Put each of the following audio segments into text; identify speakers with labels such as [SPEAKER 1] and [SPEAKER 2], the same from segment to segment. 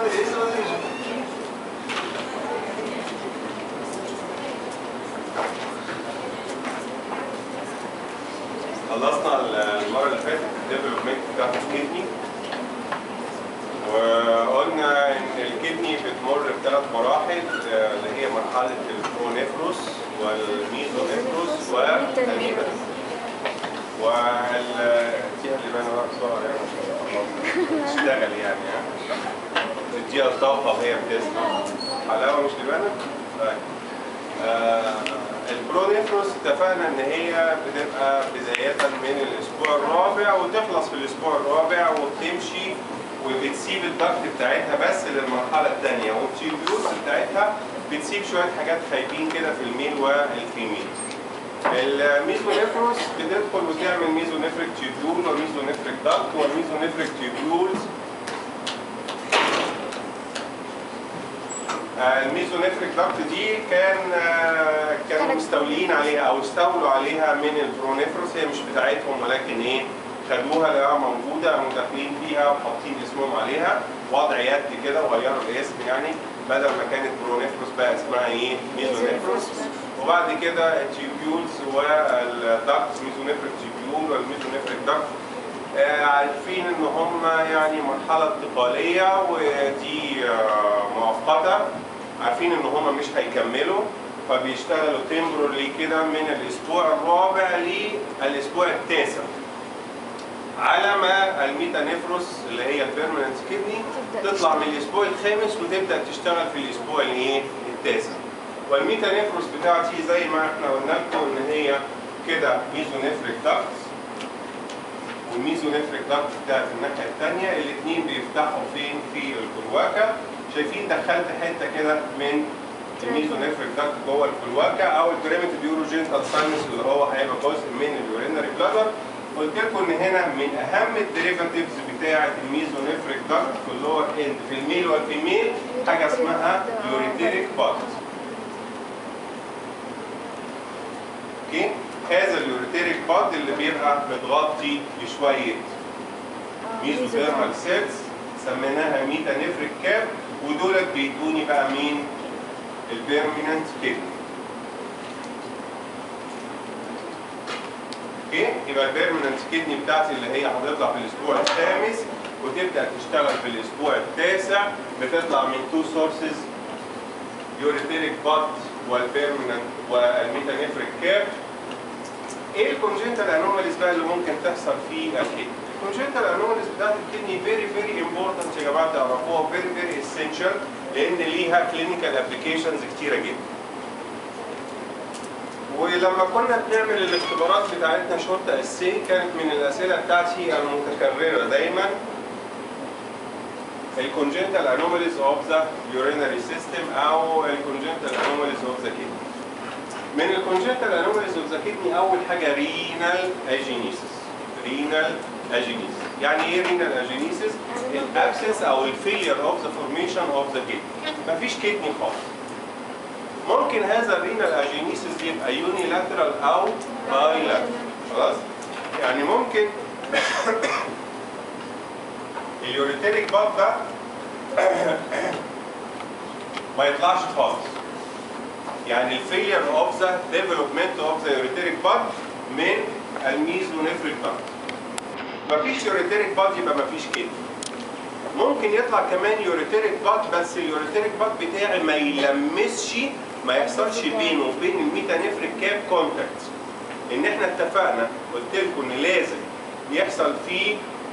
[SPEAKER 1] خلصنا المره اللي فاتت الديفلوبمنت بتاعت الكدني، وقلنا ان الكدني بتمر بثلاث مراحل اللي هي مرحله البرونيفروس والميزونيفروس والميتانيفروس. تديها اللبانه بقى بسرعه يعني تشتغل يعني تديها الطاقه وهي بتسمع. حلاوه مش لبانه؟ طيب. البرونيفروس اتفقنا ان هي بتبقى بدايه من الاسبوع الرابع وتخلص في الاسبوع الرابع وبتمشي وبتسيب الضغط بتاعتها بس للمرحله الثانيه، والتيوبيولز بتاعتها بتسيب شويه حاجات خايبين كده في الميل والفيميل. الميزونيفروس بتدخل وتعمل ميزونيفريك تيوبيول وميزونيفريك ضغط، والميزونيفريك تيوبيولز الميزونيفريك ضغط دي كانوا مستولين عليها او استولوا عليها من البرونيفروس، هي مش بتاعتهم ولكن ايه خدوها لقاها موجوده وداخلين فيها وحاطين اسمهم عليها وضع يد كده وغيروا الاسم، يعني بدل ما كانت برونيفروس بقى اسمها ايه ميزونيفروس. وبعد كده التيوبيولز والضغط ميزونيفريك تيوبيول والميزونيفريك ضغط عارفين ان هم يعني مرحله انتقاليه ودي مؤقته، عارفين ان هم مش هيكملوا فبيشتغلوا تمبرولي كده من الاسبوع الرابع للاسبوع التاسع، على ما الميتانيفروس اللي هي البيرمننت كدني تطلع من الاسبوع الخامس وتبدا تشتغل في الاسبوع الايه التاسع. والميتانيفروس بتاعتي زي ما احنا قلنا لكم ان هي كده ميزونيفريك ضغط، والميزونيفريك ضغط بتاعت الناحيه الثانيه، الاثنين بيفتحوا فين في الكلواكا. شايفين دخلت حته كده من الميزونيفريك ضغط جوه الكلواكا او البريميتيف يوروجينيتال ساينس اللي هو هيبقى جزء من اليورينري بلادر. قلت لكم ان هنا من اهم الديريفاتيفز بتاعه الميزونيفريك ضغط في اللور اند في الميل والفيميل حاجه اسمها يوريتيريك باد. اوكي، هذا اليوريتيريك باد اللي بيبقى متغطي بشويه ميزوثيرمال سيلز سميناها ميتانيفريك كاب، ودولت بيدوني بقى مين؟ البيرمننت كدني. اوكي، يبقى البيرمننت كدني بتاعتي اللي هي هتطلع في الاسبوع الخامس وتبدا تشتغل في الاسبوع التاسع، بتطلع من تو سورسز يوريتيريك باد والبيرمننت والميتانيفريك كاب. ايه الكونجنتال انوماليز بقى اللي ممكن تحصل في الكدني؟ الكونجنتال انوماليز بتاعت الكدني فيري امبورتنت يا جماعه تعرفوها، فيري اسينشال، لان ليها كلينيكال ابلكيشنز كتيره جدا. ولما كنا بنعمل الاختبارات بتاعتنا شورت اسي كانت من الاسئله بتاعتي المتكرره دايما الكونجنتال انوماليز اوف ذا يورينري سيستم او الكونجنتال انوماليز اوف ذا كدني. من الكونجنتال انوماليز اوف ذا كدني اول حاجه رينال اجينيسيس. رينال اجينيسيس يعني ايه رينال اجينيسيس؟ الابسنس او الفيلير اوف ذا فورميشن اوف ذا كدني، مفيش كدني خالص. ممكن هذا الرينال اجينيسيس يبقى يونيلاترال او بايلاترال، خلاص؟ يعني ممكن اليوريتيريك باد ده ما يطلعش خالص. يعني الفيلير اوف ذا ديفلوبمنت اوف ذا يوريتيريك باد من الميزونيفريك باد. مفيش يوريتيريك باد يبقى مفيش كدني. ممكن يطلع كمان يوريتيريك باد بس اليوريتيريك باد بتاعي ما يلمسش، ما يحصلش بينه وبين الميتانيفريك كاب كونتاكت. ان احنا اتفقنا قلت لكم ان لازم يحصل فيه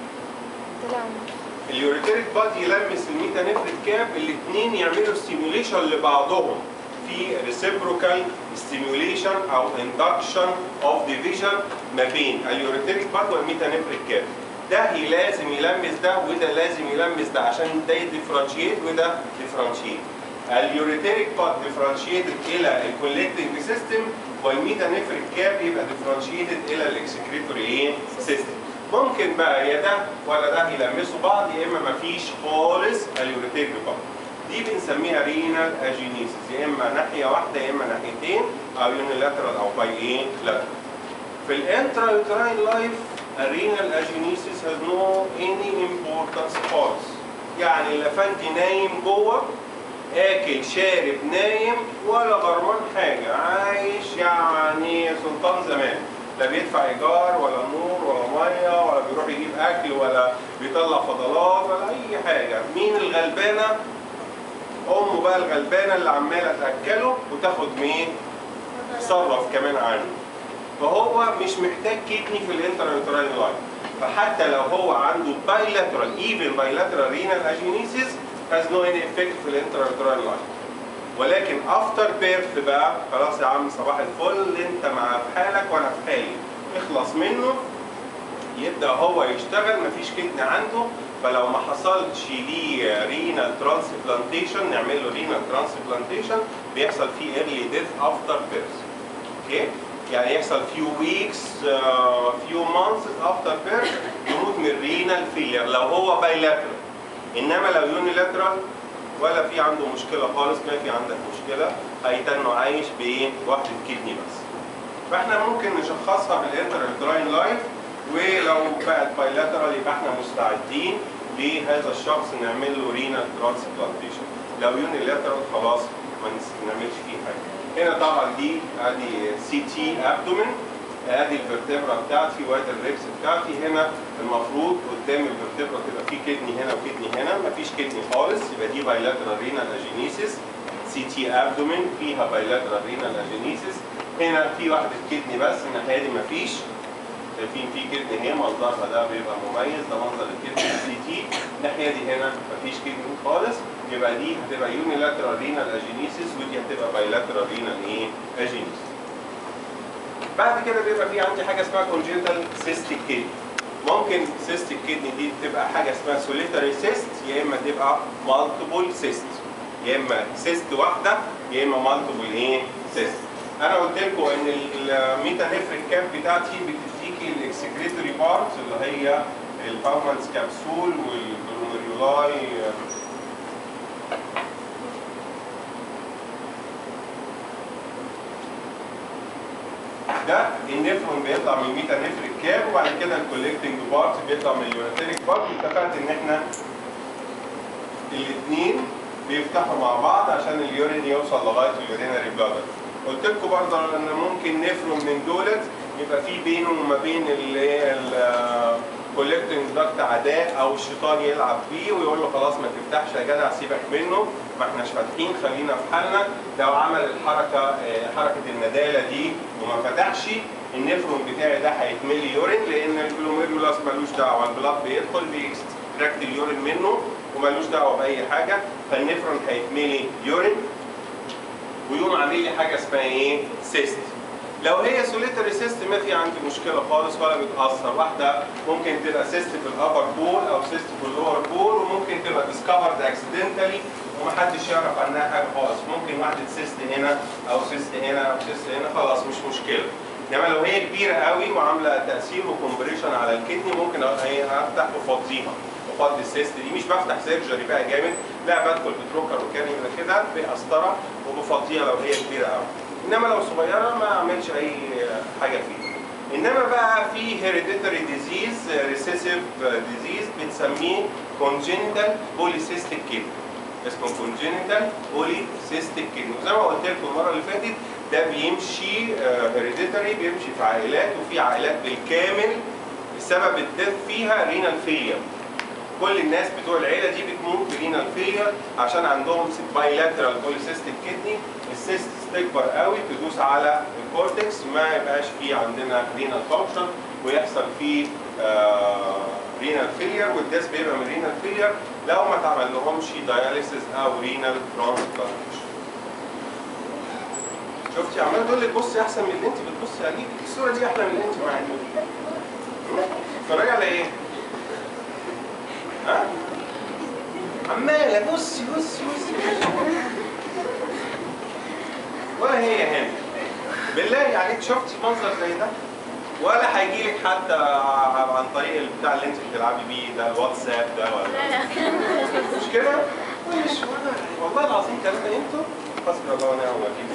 [SPEAKER 1] اليوريتيريك باد يلمس الميتانيفريك كاب، الاثنين يعملوا ستيميوليشن لبعضهم في ريسيبروكال ستيميوليشن او اندكشن اوف ديفيجن ما بين اليوريتيريك باد والميتانيفريك كاب. ده لازم يلمس ده وده لازم يلمس ده عشان ده يديفرنشيت وده ديفرنشيت. اليوريتيريك باد ديفرنشيتد الى الكولكتنج سيستم والميتانيفريك كاب يبقى ديفرنشيتد الى الاكسكريتوري سيستم. ممكن بقى يا ده ولا ده يلمسوا بعض يا اما مفيش خالص اليوريتيريك باد. دي بنسميها رينال اجينيسيس، يا اما ناحيه واحده يا اما ناحيتين او يونيلاترال او باي ايه لاترال. في الانترا يوتراين لايف الرينال اجينيسيس has no any importance خالص يعني الافندي نايم جوه، اكل شارب نايم ولا غرمان حاجه، عايش يعني سلطان زمان، لا بيدفع ايجار ولا نور ولا ميه ولا بيروح يجيب اكل ولا بيطلع فضلات ولا اي حاجه. مين الغلبانه؟ امه بقى الغلبانه اللي عماله تاكله وتاخد مين؟ تصرف كمان عنه. فهو مش محتاج كدني في الانترا-يوتراين لاين. فحتى لو هو عنده bilateral even bilateral renal agenesis has no any effect في الانترا-يوتراين لاين. ولكن افتر بيرث بقى خلاص يا عم صباح الفل، انت مع في حالك وانا في حالي، اخلص منه، يبدا هو يشتغل، مفيش كدني عنده. فلو ما حصلش ليه رينال ترانسبلانتيشن، نعمل له رينال ترانسبلانتيشن، بيحصل فيه ايرلي ديث افتر بيرث. اوكي؟ يعني يحصل few weeks few months after birth يموت من رينال فيلير لو هو بايلاترال. انما لو يونيلاترال ولا في عنده مشكله خالص، ما في عندك مشكله، هيتنه عايش بايه؟ واحده كدني بس. فاحنا ممكن نشخصها بالانترا-يوتراين لاين، ولو بقت بايلاترال يبقى احنا مستعدين لهذا الشخص نعمل له رينال ترانسبلانتيشن. لو يونيلاترال خلاص ما نعملش فيه حاجه. هنا طبعا دي ادي سي تي ابدومين، ادي الفرتبرا بتاعتي وادي الريبس بتاعتي. هنا المفروض قدام الفرتبرا تبقى في كدني هنا وكدني هنا، مفيش كدني خالص، يبقى دي بايلاترال رينال اجينيسيس. سي تي ابدومين فيها بايلاترال رينال اجينيسيس. هنا في واحده كدني بس، الناحيه دي مفيش. شايفين في كدني هي منظرها ده بيبقى مميز، ده منظر الكدني سي تي. الناحيه دي هنا مفيش كدني خالص، يبقى دي هتبقى يونيلاترال رينال اجينيسيس، ودي هتبقى بايلاترال رينال ايه؟ اجينيسيس. بعد كده بيبقى في عندي حاجه اسمها كونجنتال سيستيك كدني. ممكن سيستيك كدني دي تبقى حاجه اسمها سوليتاري سيست، يا اما تبقى مالتيبل سيست، يا اما سيست واحده يا اما مالتيبل ايه؟ سيست. انا قلت لكم ان الميتانيفريك كاب بتاعتي بتديكي الاكسكريتوري بارتس اللي هي الباومانز كابسول والجلوميرولاي. ده النفرون بيطلع من الميتانيفريك كاب، وبعد كده الكوليكتنج بارت بيطلع من اليوناتيريك بارت. اتفقت ان احنا الاثنين بيفتحوا مع بعض عشان اليورين يوصل لغايه اليورينري بلادر. قلت لكم برضه ان ممكن نفرون من دولت يبقى في بينه وما بين الكوليكتنج داكت عداء، او الشيطان يلعب بيه ويقول له خلاص ما تفتحش يا جدع، سيبك منه، ما احناش فاتحين، خلينا في حالنا. لو عمل الحركه حركه النداله دي وما فتحش، النفرون بتاعي ده هيتملي يورين، لان الجلوميرولاس ملوش دعوه، البلاد بيدخل بيكستراكت اليورين منه وملوش دعوه باي حاجه، فالنفرون هيتملي يورين ويقوم عامل لي حاجه اسمها ايه؟ سيست. لو هي سوليتري سيست ما في عندي مشكله خالص ولا بتاثر. واحده ممكن تبقى سيست في الابر بول او سيست في اللور بول، وممكن تبقى ديسكفرد اكسيدنتالي ومحدش يعرف عنها حاجه خالص. ممكن واحده سيست هنا او سيست هنا او سيست هنا، خلاص مش مشكله. انما لو هي كبيره قوي وعامله تاثير وكومبريشن على الكدني، ممكن افتح وافضيها، وافضي السيست دي. مش بفتح سيرجري بقى جامد، لا، بدخل بتروكر وكانيولا كده بقسطره وبفضيها لو هي كبيره قوي. انما لو صغيره ما اعملش اي حاجه فيها. انما بقى في هيريديتري ديزيز، ريسيسيف ديزيز بنسميه كونجنتال بوليسيستيك كدني، اسمه كونجنتال بوليسيستيك كدني. وزي ما قلت لكم المره اللي فاتت، ده بيمشي هيريديتري، بيمشي في عائلات، وفي عائلات بالكامل السبب الديث فيها رينال فيلير. كل الناس بتوع العيله دي بتموت برينال فيلير عشان عندهم بايلاترال بوليسيستيك كدني. السيست تكبر قوي تدوس على الكورتكس، ما يبقاش فيه عندنا رينال فانكشن ويحصل فيه رينال فيلير، والديث بيبقى من رينال فيلير لو ما تعمل لهمش داياليسيس او رينال ترانسبلانتيشن. شفتي عمال تقول لك بصي احسن من اللي انت بتبصي عليه، الصوره دي احلى من اللي انت معاكي. اتفرجي على ايه؟ ها؟ عماله بصي بصي بصي ولا هي هنا. بالله عليك شفتي منظر زي ده؟ ولا هيجي لك حتى عن طريق البتاع اللي انت بتلعبي بيه ده، الواتساب ده ولا مش كده؟ مش والله العظيم ثلاثه انتوا حسبي الله ونعم الوكيل.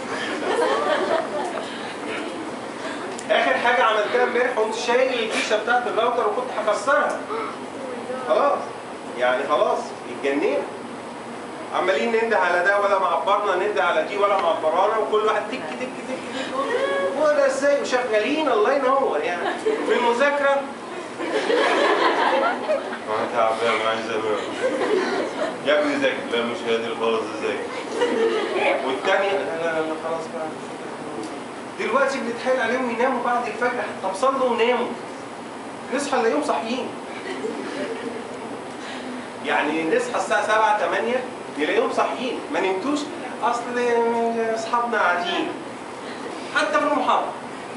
[SPEAKER 1] اخر حاجه عملتها امبارح قمت شايل الفيشه بتاعت الراوتر وكنت هكسرها. خلاص يعني خلاص اتجننا. عمالين ننده على ده ولا معبرنا، ننده على دي ولا معبرانا، وكل واحد تك تك تك تك. هو ده ازاي؟ وشغالين الله ينور يعني في المذاكره. انا تعبان عايز انام. يا ابني ذاكر. لا مش قادر خالص ازاي. والتاني لا لا لا خلاص بقى. دلوقتي بنتحايل عليهم يناموا بعد الفجر، طب صلوا وناموا. نصحى نلاقيهم صاحيين. يعني نصحى الساعة 7 8 نلاقيهم صاحيين، ما نمتوش اصل اصحابنا قاعدين. حتى في المحاضرة.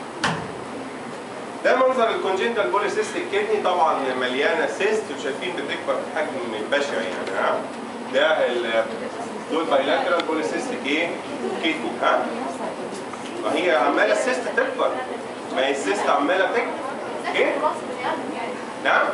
[SPEAKER 1] ده منظر الكونجنتال بوليسيستيك كدني، طبعا مليانة سيست وشايفين بتكبر بحجم بشع يعني ها. ده دول بايلاترال بوليسيستيك ايه؟ كدني ها؟ وهي عمالة السيست تكبر. ما هي السيست عمالة تكبر. ايه؟ نعم؟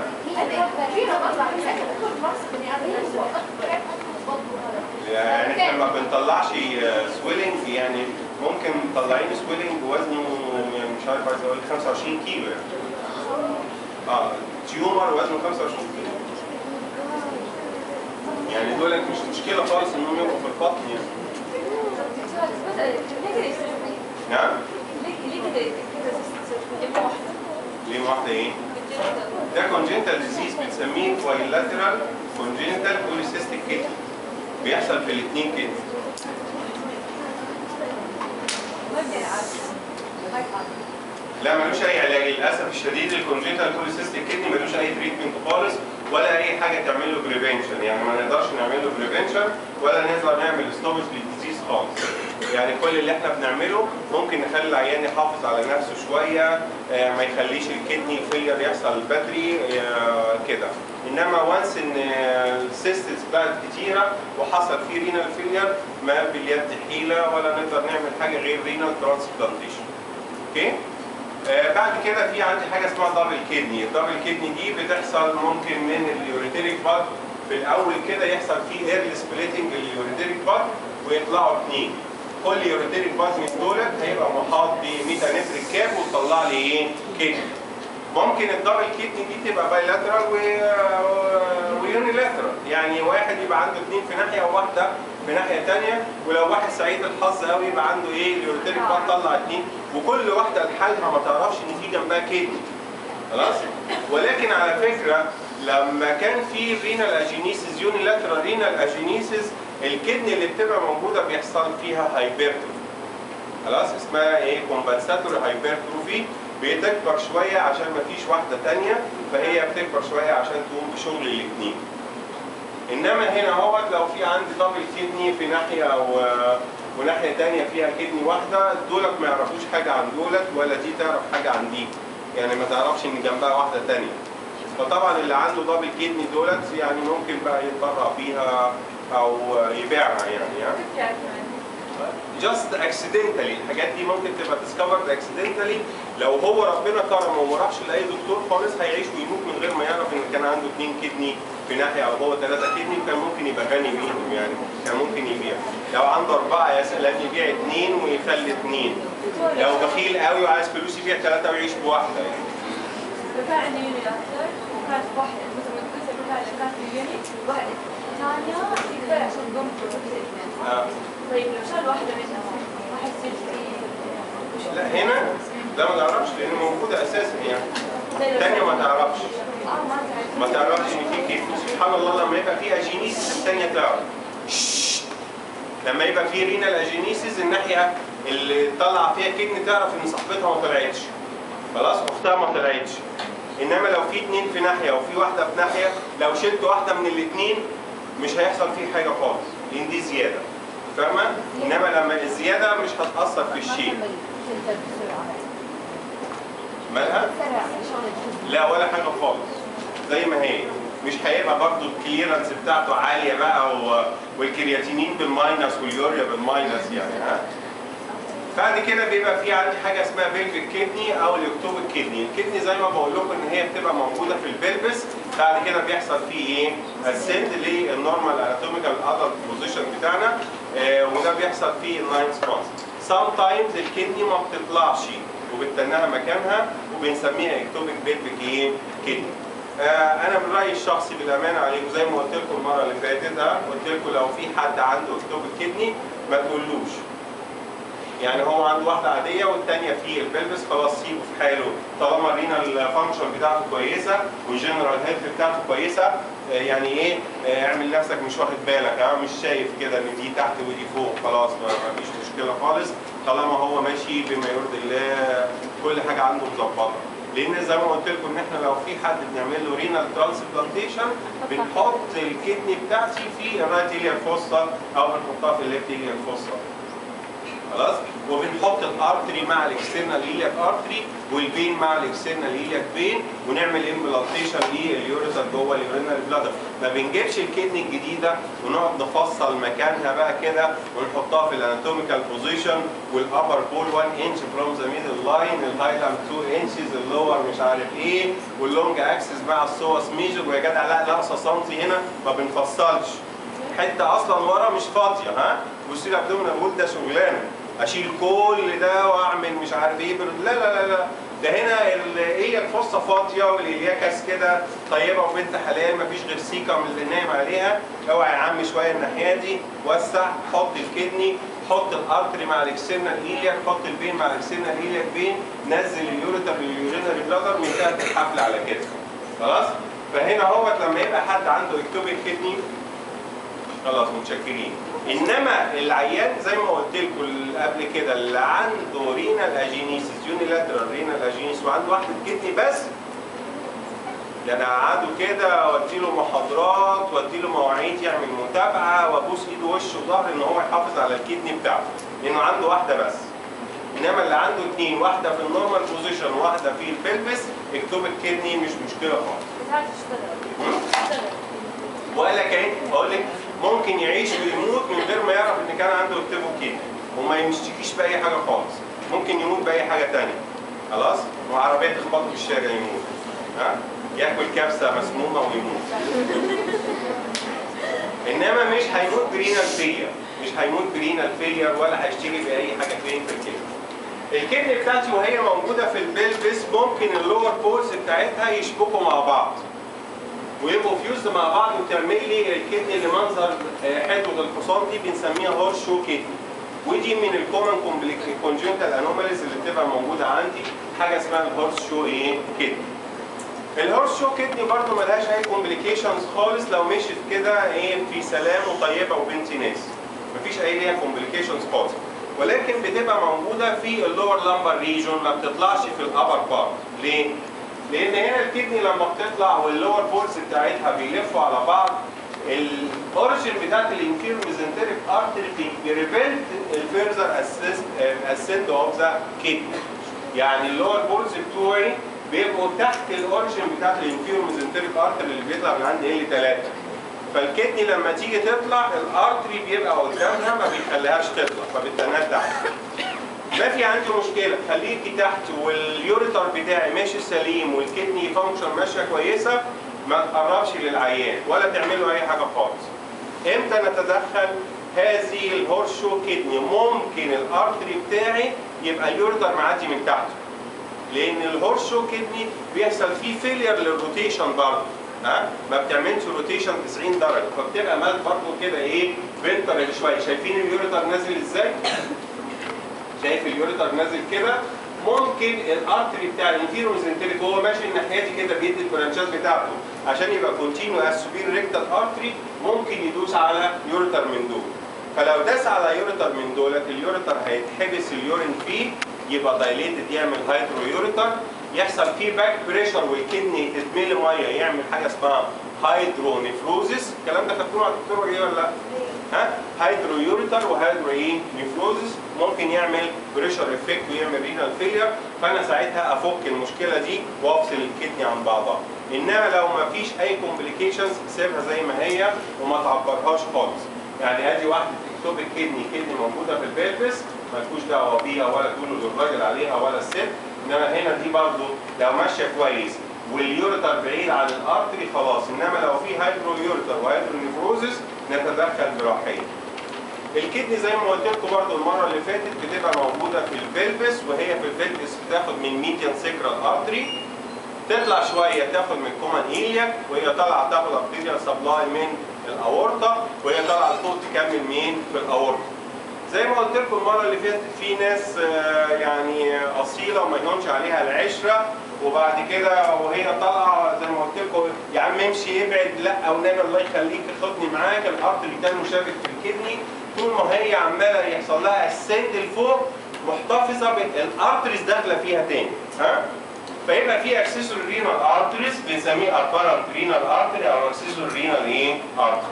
[SPEAKER 1] يعني احنا ما بنطلعش سويلنج، يعني ممكن مطلعين سويلنج وزنه يعني مش عارف عايز اقول 25 كيلو يعني. تيومر وزنه 25 كيلو. يعني دول مش مشكلة خالص انهم يبقوا في البطن يعني. نعم؟ ليه واحدة ايه؟ ده كونجنتال ديزيز بنسميه بايلاترال كونجنتال بوليسيستيك كدني. بيحصل في الاثنين كده. لا ملوش اي علاج للاسف الشديد. الكونجنتال بوليسيستيك كدني ملوش اي تريتمنت خالص ولا اي حاجه تعمل له بريفنشن، يعني ما نقدرش نعمل له بريفنشن ولا نقدر نعمل ستوبج للديزيز خالص. يعني كل اللي احنا بنعمله ممكن نخلي العيان يحافظ على نفسه شويه، ما يخليش الكدني فيلير يحصل بدري كده. انما وانس ان السيستس بقت كتيره وحصل فيه رينال فيلير ما باليد حيله ولا نقدر نعمل حاجه غير رينال ترانسبلانتيشن. اوكي؟ بعد كده في عندي حاجه اسمها دبل كدني. الدبل كدني دي بتحصل ممكن من اليوريتيريك باد في الاول كده يحصل فيه ايرلي سبليتنج لليوريتيريك باد ويطلعوا اثنين. كل يوريتيريك باد من دولت هيبقى محاط بميتانتريك كاب ويطلع لي ايه؟ كدني. ممكن الدبل كدني دي تبقى بايلاترال ويونيلاترال، يعني واحد يبقى عنده اثنين في ناحيه وواحده في ناحيه ثانيه، ولو واحد سعيد الحظ قوي يبقى عنده ايه؟ اليوريتيريك باد طلع اثنين، وكل واحده لحالها ما تعرفش ان في جنبها كدني. خلاص؟ ولكن على فكره لما كان في رينال اجينيسيس يونيلاترال رينال اجينيسيس الكدني اللي بتبقى موجوده بيحصل فيها هايبرتروفي. خلاص؟ اسمها ايه؟ كومبنساتوري هايبرتروفي. بتكبر شويه عشان ما فيش واحده ثانيه، فهي بتكبر شويه عشان تقوم بشغل الاثنين. انما هنا اهوت لو في عندي دبل كدني في ناحيه وناحيه ثانيه فيها كدني واحده، دولت ما يعرفوش حاجه عن دولت ولا دي تعرف حاجه عن دي. يعني ما تعرفش ان جنبها واحده ثانيه. فطبعا اللي عنده دبل كدني دولت يعني ممكن بقى يتبرع بيها او يبيعها يعني. جاست اكسيدنتالي، الحاجات دي ممكن تبقى ديسكفرد اكسيدنتالي. لو هو ربنا كرمه وما راحش لاي دكتور خالص هيعيش ويموت من غير ما يعرف ان كان عنده 2 كدني في ناحيه او هو 3 كدني، وكان ممكن يبقى غني بيهم يعني، كان ممكن يبيع. لو عنده 4 يا سلام يبيع 2 ويخلي 2. لو بخيل قوي وعايز فلوس يبيع 3 ويعيش بواحده يعني.
[SPEAKER 2] كان عندي يونيلاترال وكانت واحده مثلا اللي كانت في اليوني واحده ثانيه يقدر عشان ضم طيب لو شال واحده منها راح يصير
[SPEAKER 1] لا هنا لا ما تعرفش لان موجوده اساسا يعني. الثانيه ما تعرفش. ما تعرفش ان في كيف. سبحان الله لما يبقى في اجينيسيس الثانيه تعرف. لما يبقى في رينال اجينيسيس الناحيه اللي طلع فيها كدني تعرف ان صاحبتها ما طلعتش. خلاص اختها ما طلعتش. انما لو في 2 في ناحيه وفي واحده في ناحيه، لو شلت واحده من الاثنين مش هيحصل فيه حاجه خالص لان دي زياده. فاهمه؟ انما لما الزياده مش هتاثر في الشيء. مالها؟ لا ولا حاجه خالص زي ما هي. مش هيبقى برضه الكليرنس بتاعته عاليه بقى والكرياتينين بالماينس واليوريا بالماينس يعني ها. بعد كده بيبقى في عندي حاجه اسمها بيلفيك كدني او الاكتوبيك كدني. الكدني زي ما بقول لكم ان هي بتبقى موجوده في البلبس، بعد كده بيحصل فيه ايه؟ اسند للنورمال اناتوميكال ادلت بوزيشن بتاعنا، وده بيحصل فيه اللاين سبونس. سام تايمز الكدني ما بتطلعش وبتتنها مكانها وبنسميها اكتوبيك بيلفيك ايه؟ كدني. انا من رايي الشخصي بالامانه عليكم زي ما قلت لكم المره اللي فاتت، قلت لكم لو في حد عنده اكتوبيك كدني ما تقولوش. يعني هو عنده واحده عاديه والثانيه في البلبس، خلاص سيبه في حاله طالما الرينال فانكشن بتاعته كويسه والجنرال هيلث بتاعته كويسه. يعني ايه، اعمل نفسك مش واخد بالك، مش شايف كده ان دي تحت ودي فوق، خلاص ما فيش مشكله خالص طالما هو ماشي بما يرضي الله، كل حاجه عنده مظبطه. لان زي ما قلت لكم ان احنا لو في حد بنعمل له رينال ترانسبلانتيشن بنحط الكدني بتاعتي في الرايت ايليال فوسا او بنحطها في الليفت ايليال فوسا، خلاص، وبنحط الارتري مع الاكسترنال ايلياك ارتري والبين مع الاكسترنال ايلياك بين، ونعمل امبلانتيشن لليوريتر جوه اليورينال بلادر. ما بنجيبش الكدني الجديده ونقعد نفصل مكانها بقى كده ونحطها في الاناتوميكال بوزيشن، والابر بول 1 انش فروم ذا ميدل لاين، الهايلام 2 انشز، اللور مش عارف ايه، واللونج اكسس مع السوس ميجر، ويا جدع لا ناقصه سنتي هنا، ما بنفصلش حته اصلا ورا مش فاضيه. بصي لي ابدومينال وول ده شغلانه، اشيل كل ده واعمل مش عارف ايه، لا لا لا لا، ده هنا هي الفصه فاضيه والالياكس كده طيبه وبنت حلال، مفيش غير سيكا من اللي نايم عليها. اوعى يا عم شويه الناحيه دي، وسع، حط الكدني، حط الارتري مع الاكسترنال ايلياك، حط البين مع الاكسترنال ايلياك بين، نزل اليوريتر لليورينري بلادر، منتهت الحفله على كده، خلاص. فهنا هو لما يبقى حد عنده اكتوبيك كدني خلاص متشكرين. انما العيان زي ما قلت لكم قبل كده اللي عنده رينال اجينيسيس، يونيلاترال رينال اجينيسيس، وعنده واحده كدني بس، ده انا اقعده كده وادي له محاضرات وادي له مواعيد يعمل متابعه وابوس ايده ووشه وظهر ان هو يحافظ على الكدني بتاعته، لانه عنده واحده بس. انما اللي عنده اثنين، واحده في النورمال بوزيشن وواحده في البلبس، اكتوبيك كدني مش مشكله خالص. وقال لك ايه؟ اقول لك ممكن يعيش ويموت من غير ما يعرف ان كان عنده اكتوبيك كدني، وما يشتكيش باي حاجه خالص. ممكن يموت باي حاجه ثانيه، خلاص؟ وعربيه تخبطه في الشارع يموت، ياكل كبسه مسمومه ويموت. انما مش هيموت برينال فيلير، مش هيموت برينال فيلير ولا هيشتكي باي حاجه فين في الكدني. الكدني بتاعتي وهي موجوده في البلبس ممكن اللور بولز بتاعتها يشبكوا مع بعض ويبقوا فيوزد مع بعض وتعمل لي الكدني اللي منظر حدوه الحصان دي بنسميها هورس شو كدني. ودي من الكومن كونجنتال انوماليز اللي بتبقى موجوده عندي، حاجه اسمها الهورس شو كدني. الهورس شو كدني برضه ملهاش اي كومبليكيشنز خالص لو مشيت كده في سلام وطيبه وبنت ناس. مفيش اي ليها كومبليكيشنز خالص. ولكن بتبقى موجوده في اللور لامبر ريجون، ما بتطلعش في الابر بارت. ليه؟ لان هنا الكدني لما بتطلع واللور بولز بتاعتها بيلفوا على بعض، الاوريجن بتاعت الانفيرو ميزنتريك ارتري بيريفنت الفيرذر اسند اوف ذا كدني. يعني اللور بولز بتوعي بيبقوا تحت الاوريجن بتاعت الانفيرو ميزنتريك ارتري اللي بيطلع من عند L3. فالكدني لما تيجي تطلع الارتري بيبقى قدامها ما بيخليهاش تطلع، فبتنها تحت. ما في عندي مشكله، خليكي تحت واليوريتر بتاعي ماشي سليم والكدني فانكشن ماشيه كويسه، ما تقربش للعيان ولا تعملوا اي حاجه خالص. امتى نتدخل؟ هذه الهورس شو كدني ممكن الارتري بتاعي يبقى اليوريتر معدي من تحته. لان الهورس شو كدني بيحصل فيه فيلير للروتيشن برضه، ما بتعملش روتيشن 90 درجه، فبتبقى مال برضه كده فنتر شويه. شايفين اليوريتر نازل ازاي؟ شايف اليوريتر نازل كده؟ ممكن الارتري بتاع الانفيرو ميزنتريك وهو ماشي الناحيه دي كده بيدي البرانشات بتاعته عشان يبقى كونتينيو اس سوبير ريكتال ارتري، ممكن يدوس على يوريتر من دول. فلو داس على يوريتر من دولت اليوريتر هيتحبس اليورين فيه، يبقى دايليتد يعمل هايدرو يوريتر، يحصل فيه باك بريشر والكدني تتملي ميه يعمل حاجه اسمها هايدرو نيفروزيس. الكلام ده خدتوه على الدكتور ولا لا؟ هايدرو يوريتر وهايدرو نيفروزيس ممكن يعمل بريشر افكت ويعمل رينال فيلير، فانا ساعتها افك المشكله دي وافصل الكدني عن بعضها. انما لو ما فيش اي كومبليكيشنز سيبها زي ما هي وما تعبرهاش خالص. يعني ادي واحده اكتوبيك كدني موجوده في البلبس، مالكوش دعوه بيها ولا تقولوا للراجل عليها ولا الست. انما هنا دي برضه لو ماشيه كويس واليوريتر بعيد عن الارتري خلاص. انما لو في هايدرو يوريتر وهايدرو نيفروزيس نتدخل جراحيا. الكدني زي ما قلت لكم برضه المره اللي فاتت بتبقى موجوده في البلبس، وهي في البلبس بتاخد من ميديان سيكرال ارتري تطلع شويه تاخد من الكومن ايلياك، وهي طالعه تاخد ارتيريال سبلاي من الاورطه، وهي طالعه لفوق تكمل مين؟ في الاورطه. زي ما قلت لكم المره اللي فاتت في ناس يعني اصيله وما يهونش عليها العشره، وبعد كده وهي طالعه زي ما قلت لكم يا عم امشي ابعد، لا والنبي الله يخليك خدني معاك، الارتري ده مشابك في الكدني، طول ما هي عماله يحصل لها السند لفوق محتفظه بالارتريز داخله فيها تاني، ها؟ فيبقى في اكسسوري رينال ارتريز بنسميه ابارنت رينال ارتري او اكسسوري رينال ايه؟ ارتري.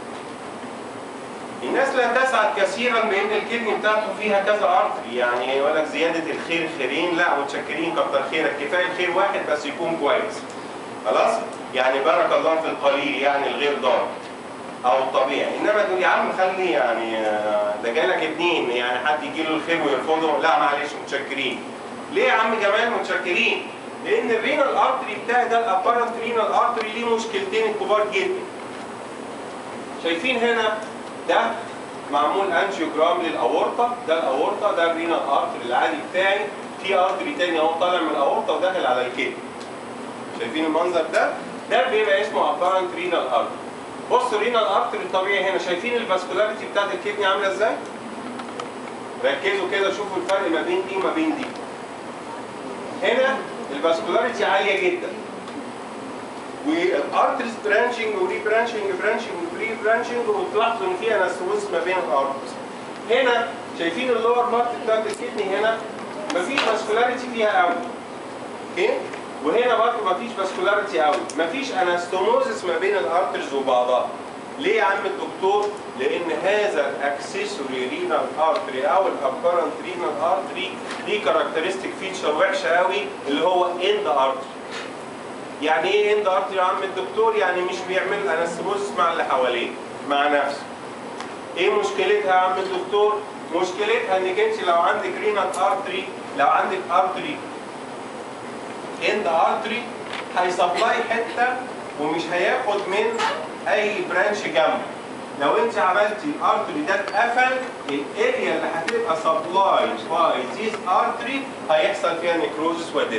[SPEAKER 1] الناس لا تسعد كثيرا بان الكدني بتاعته فيها كذا ارتري، يعني يقول لك زياده الخير خيرين، لا متشكرين كتر خيرك، كفايه الخير واحد بس يكون كويس. خلاص؟ يعني بارك الله في القليل، يعني الغير ضار او الطبيعي، انما تقول يا عم خلي يعني ده جالك اتنين، يعني حد يجي له الخير ويرفضه، لا معلش متشكرين. ليه يا عم جمال متشكرين؟ لان الرينال ارتري بتاعي ده الابارنت رينال ارتري ليه مشكلتين كبار جدا. شايفين هنا ده معمول انجيوجرام للاورطه، ده الاورطه، ده الرينال ارتري العادي بتاعي، في ارتري تاني اهو طالع من الاورطه وداخل على الكدني. شايفين المنظر ده؟ ده بيبقى اسمه ابارنت رينال ارتري. بصوا الرينال ارتري الطبيعي هنا، شايفين الفاسكولاريتي بتاعت الكدني عامله ازاي؟ ركزوا كده شوفوا الفرق ما بين دي وما بين دي. هنا الفاسكولاريتي عاليه جدا، والارتريز برانشنج وري برانشنج برانشنج وري برانشنج، وتلاحظوا ان في انستوزس ما بين الارتريز. هنا شايفين اللور بارت بتاعت الكدني هنا مفيش فاسكولاريتي فيها قوي. اوكي؟ وهنا برضه مفيش فاسكولاريتي قوي، مفيش انستوموزس ما بين الارتريز وبعضها. ليه يا عم الدكتور؟ لان هذا الاكسسوري رينال ارتري او الابارنت رينال ارتري ليه كاركترستيك فيتشر وحشه قوي اللي هو اند ارتري. يعني ايه اند ارتري يا عم الدكتور؟ يعني مش بيعمل انستوموزس مع اللي حواليه، مع نفسه. ايه مشكلتها يا عم الدكتور؟ مشكلتها انك انت لو عندك رينال ارتري، لو عندك ارتري اند ارتري هيسبلاي حته ومش هياخد من اي برانش جنبه. لو انت عملتي الارتري ده اتقفل، الاريا اللي هتبقى سبلاي باي ذيس ارتري هيحصل فيها نيكروزس وديث.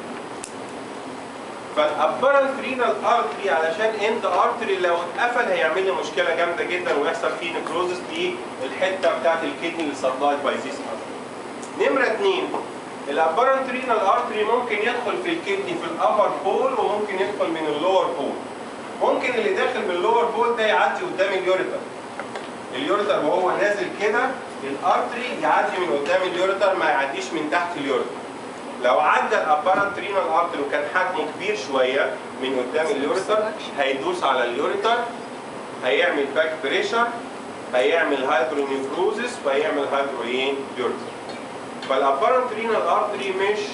[SPEAKER 1] فالابارنت رينال ارتري علشان اند ارتري لو اتقفل هيعمل لي مشكله جامده جدا ويحصل فيه نيكروزس للحته بتاعت الكدني اللي سبلاي باي ذيس ارتري. نمره 2، الابارنت رينال ارتري ممكن يدخل في الكدني في الابر بول وممكن يدخل من اللور بول. ممكن اللي داخل من اللور بول ده يعدي قدام اليوريتر. اليوريتر وهو نازل كده الارتري يعدي من قدام اليوريتر، ما يعديش من تحت اليوريتر. لو عدى الابارنت رينال ارتري وكان حجمه كبير شويه من قدام اليوريتر هيدوس على اليوريتر، هيعمل باك بريشر، هيعمل هايدرونيفروزس وهيعمل هايدرو يوريتر. فالابارنت رينال ارتري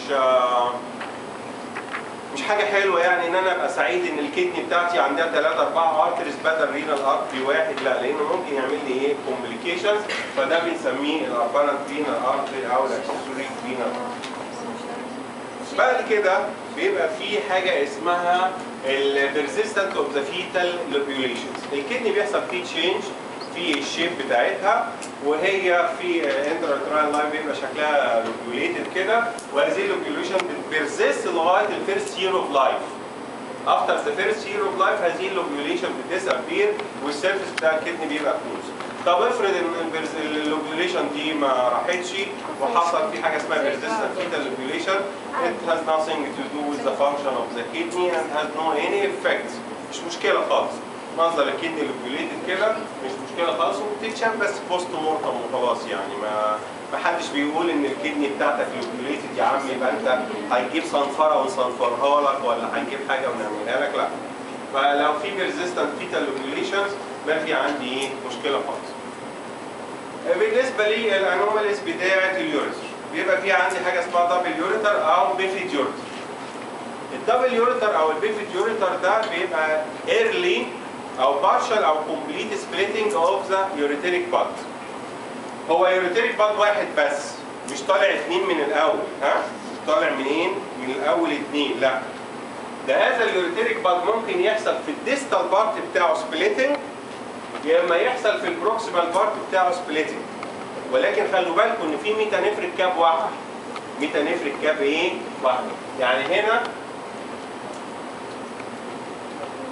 [SPEAKER 1] مش حاجه حلوه، يعني ان انا ابقى سعيد ان الكدني بتاعتي عندها 3 4 ارتريز بدل رينال ارتري واحد، لا، لانه ممكن يعمل لي ايه؟ كومبليكيشنز، فده بنسميه الابارنت رينال ارتري او الاكسسوري رينال ارتري. بعد كده بيبقى في حاجه اسمها البرزيستنت اوف ذا فيتال لوبيوليشنز. الكدني بيحصل فيه تشينج في الشيب بتاعتها، وهي في انتراترال لاين بيبقى شكلها لوبيوليتد كده، وهذه اللوبيوليشن بتبرزست لغايه الفيرست يير اوف لايف. افتر ذا فيرست يير اوف لايف هذه اللوبيوليشن بتديسابير والسيرفيس بتاع الكدني بيبقى كلوز. طب افرض ان اللوبيوليشن دي ما راحتش وحصل في حاجه اسمها persistent fetal lobulation. It has nothing to do with the function of the kidney and has no any effect. مش مشكله خالص. منظر الكدني لوبيوليتد كده مش مشكله خالص، وبتتشال بس بوست مورتم وخلاص. يعني ما حدش بيقول ان الكدني بتاعتك لوبيوليتد يا عم يبقى انت هنجيب صنفره ونصنفرها لك ولا هنجيب حاجه ونعملها لك، لا. فلو في persistent fetal lobulations ما في عندي ايه مشكله خالص. بالنسبه لي الانوماليز بتاعه اليوريتر بيبقى في عندي حاجه اسمها دبل يوريتر او بيفيد يوريتر. الدبل يوريتر او البيفيد يوريتر ده بيبقى ايرلي او بارشال او كومبليت سبليتنج اوف ذا يوريتريك باد. هو يوريتريك باد واحد بس، مش طالع اثنين من الاول، ها؟ طالع منين؟ من الاول اثنين، لا. ده هذا اليوريتريك باد ممكن يحصل في الديستال بارت بتاعه سبليتنج، يا اما يحصل في البروكسيمال بارت بتاعه سبليتنج. ولكن خلوا بالكم ان في ميتانيفريك كاب واحده. ميتانيفريك كاب ايه؟ واحده. يعني هنا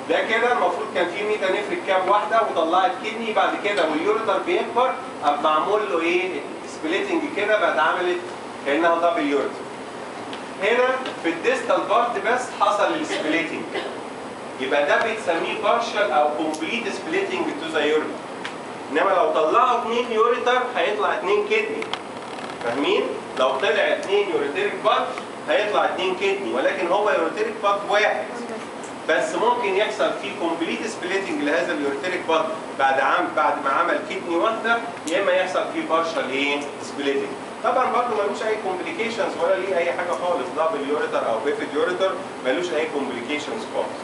[SPEAKER 1] ده كده المفروض كان في ميتانيفريك كاب واحده وطلعت كدني، بعد كده واليوريتر بيكبر قام معمول له ايه؟ سبليتنج كده، بقت عملت كانها دبل يوريتر. هنا في الديستال بارت بس حصل السبليتنج، يبقى ده بتسميه بارشال او كومبليت سبليتنج تو ذا يوريتر. انما لو طلعوا 2 يوريتر هيطلع 2 كدني. فاهمين؟ لو طلع 2 يوريتريك بارت هيطلع 2 كدني، ولكن هو يوريتريك بارت واحد. بس ممكن يحصل فيه كومبليت سبليتنج لهذا اليوريتريك بارت بعد ما عمل كدني واحده، يا اما يحصل فيه بارشال ايه؟ سبليتنج. طبعا برضه ملوش اي كومبليكيشنز ولا ليه اي حاجه خالص، دبل يوريتر او بيفيد يوريتر ملوش اي كومبليكيشنز خالص.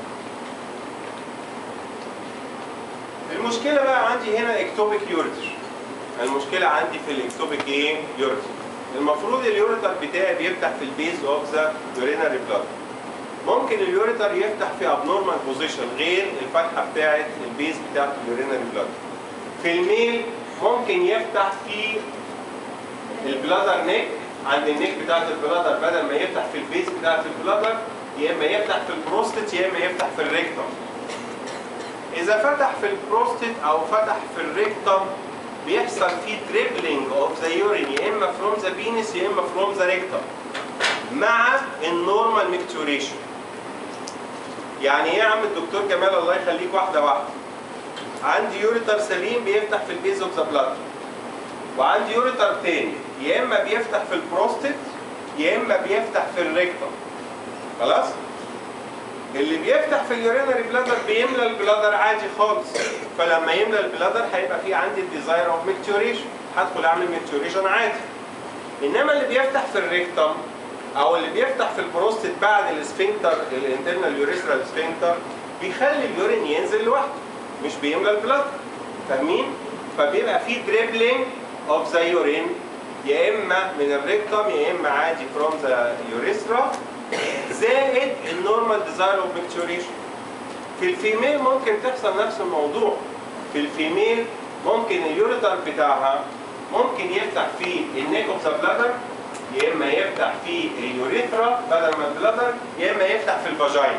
[SPEAKER 1] المشكله بقى عندي هنا اكتوبيك يوريتر. المشكله عندي في الاكتوبيك ايه؟ يوريتر. المفروض اليوريتر بتاعي بيفتح في البيز اوف ذا يورينري بلاد. ممكن اليوريتر يفتح في ابنورمال بوزيشن غير الفتحه بتاعت البيز بتاعت اليورينري بلاد. في الميل ممكن يفتح في البلادر نيك، عند النيك بتاعت البلادر، بدل ما يفتح في البيز بتاعت البلادر يا اما يفتح في البروستات يا اما يفتح في الريكتوم. اذا فتح في البروستات او فتح في الريكتوم بيحصل فيه تريبلينج اوف ذا يورين، يا اما فروم ذا بينس يا اما فروم ذا ريكتوم مع النورمال ميكتوريشن. يعني ايه يا عم الدكتور جمال الله يخليك؟ واحده واحده. عندي يوريتر سليم بيفتح في البيز اوف ذا بلاد، وعندي يوريتر تاني يا اما بيفتح في البروستات يا اما بيفتح في الريكتوم. خلاص؟ اللي بيفتح في اليورينري بلادر بيملى البلادر عادي خالص، فلما يملى البلادر هيبقى في عندي الديزاير اوف ميكتوريشن، هدخل اعمل ميكتوريشن عادي. انما اللي بيفتح في الريكتوم او اللي بيفتح في البروستات بعد السفنكتر الانترنال يوريثرال سفنكتر بيخلي اليورين ينزل لوحده، مش بيملى البلادر. فاهمين؟ فبيبقى في دريبلينج اوف ذا يورين يا اما من الريكتوم يا اما عادي فروم ذا يوريثرا، زائد النورمال ديزاير اوف ميكتوريشن. في الفيميل ممكن تحصل نفس الموضوع. في الفيميل ممكن اليوريتر بتاعها ممكن يفتح في النيك اوف ذا بلادر، يا اما يفتح في اليوريثرا بدل ما البلادر، يا اما يفتح في الفاجينا.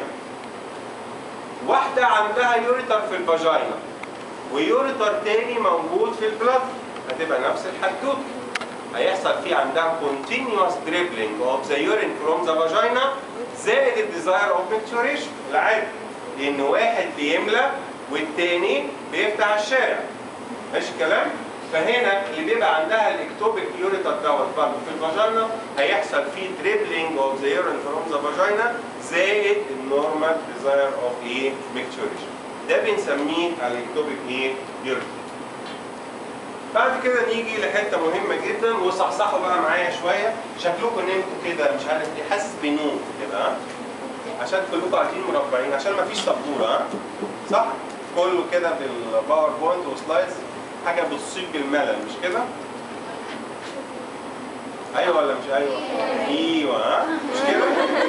[SPEAKER 1] واحده عندها يوريتر في الفاجينا ويوريتر تاني موجود في البلادر، هتبقى نفس الحدوته. هيحصل في عندها continuous dribbling of the urine from the vagina زائد الديزاير اوف ميكتوريشن العادي، لان واحد بيملى والتاني بيفتح الشارع. ماشي الكلام؟ فهنا اللي بيبقى عندها الاكتوبيك يوريتر دوت برضه في الفاجينا هيحصل فيه dribbling of the urine from the vagina زائد النورمال ديزاير اوف ايه؟ ميكتوريشن. ده بنسميه الاكتوبيك ايه؟ يوريتر. بعد كده نيجي لحته مهمه جدا، وصحصحوا بقى معايا شويه، شكلكم نمتوا كده مش عارف ليه، حاسس بنوم كده ها؟ عشان كلكم قاعدين مربعين، عشان ما فيش سبوره ها؟ صح؟ كله كده بالباوربوينت وسلايدز، حاجه بتصيب بالملل مش كده؟ ايوه ولا مش ايوه؟ ايوه ها؟ مش كده؟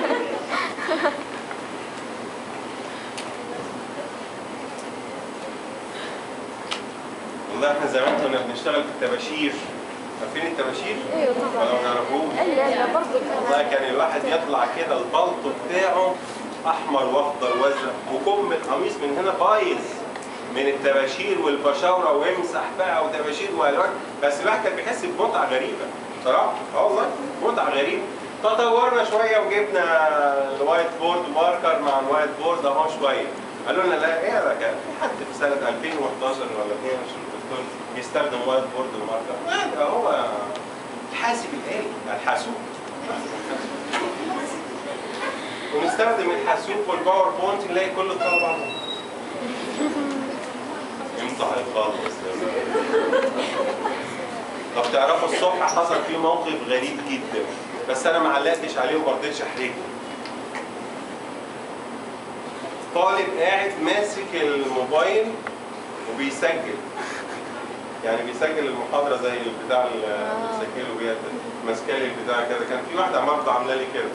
[SPEAKER 1] والله احنا زمان كنا بنشتغل في الطباشير. عارفين الطباشير؟
[SPEAKER 2] ايوه طبعا.
[SPEAKER 1] ولا ما تعرفوش؟
[SPEAKER 2] ايوه برضه
[SPEAKER 1] والله كان الواحد يطلع كده البلطو بتاعه احمر واخضر وازرق، وكم القميص من هنا بايظ من الطباشير والبشاوره، ويمسح بقى وطباشير والوان، بس الواحد كان بيحس بمتعه غريبه صراحه. والله متعه غريبه. تطورنا شويه وجبنا الوايت بورد ماركر مع الوايت بورد اهو شويه. قالوا لنا لا ايه ده، كان في حد في سنه 2011 ولا 22 بيستخدم وايت بورد وماركر؟ ده هو الحاسب الآلي، الحاسوب. ونستخدم الحاسوب والباوربوينت نلاقي كل الطلبه امتى هيخلص. طب تعرفوا الصبح حصل فيه موقف غريب جدا، بس انا ما علقتش عليه وما رضيتش احرجه. طالب قاعد ماسك الموبايل وبيسجل، يعني بيسجل المحاضره زي البتاع اللي بيسجلوا بيها، ماسكه لي البتاع كده. كان في واحده مرضى عامله لي كده.